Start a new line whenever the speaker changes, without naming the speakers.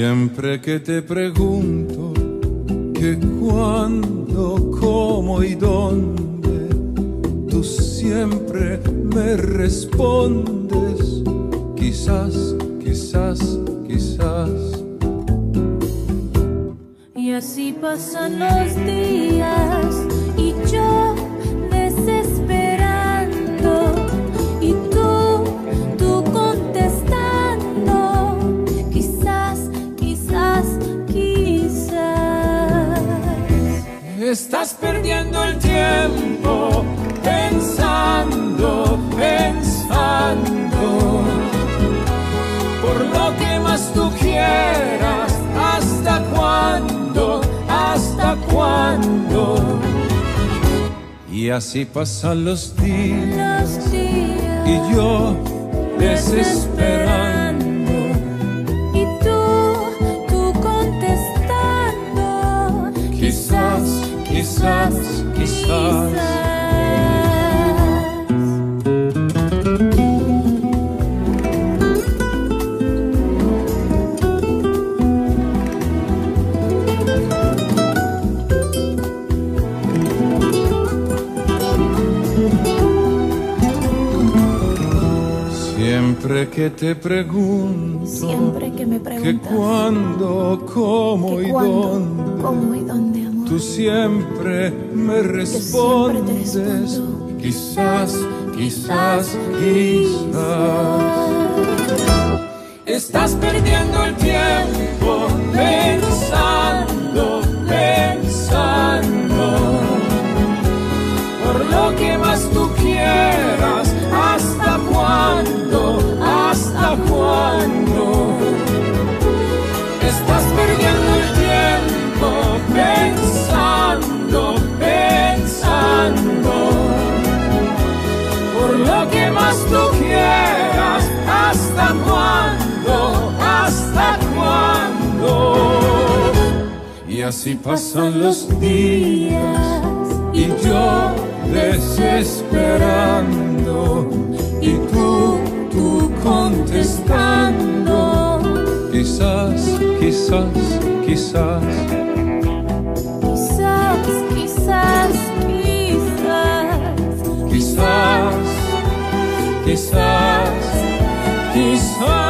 Siempre que te pregunto que cuándo, cómo y dónde, tú siempre me respondes quizás, quizás, quizás.
Y así pasan los días y yo desesperando y tú contestando quizás, quizás, quizás.
Estás perdiendo el tiempo pensando, pensando por lo que más tú quieras. ¿Hasta cuándo? ¿Hasta cuándo? Y así pasan los días y yo desesperando
y tú contestando
quizás, quizás, quizás. Siempre que te pregunto,
siempre que me preguntas
que cuándo, cómo y dónde,
amor,
tú siempre me respondes quizás, quizás, quizás. Estás perdiendo el tiempo pensando, pensando por lo que más tú quieras. ¿Hasta cuándo? ¿Hasta cuándo? Estás perdiendo el tiempo pensando, pensando por lo que más tú quieras. ¿Hasta cuándo? ¿Hasta cuándo? Y así pasan los días y yo desesperando y tú contestando quizás, quizás, quizás.
Quizás, quizás, quizás.
Quizás, quizás, quizás.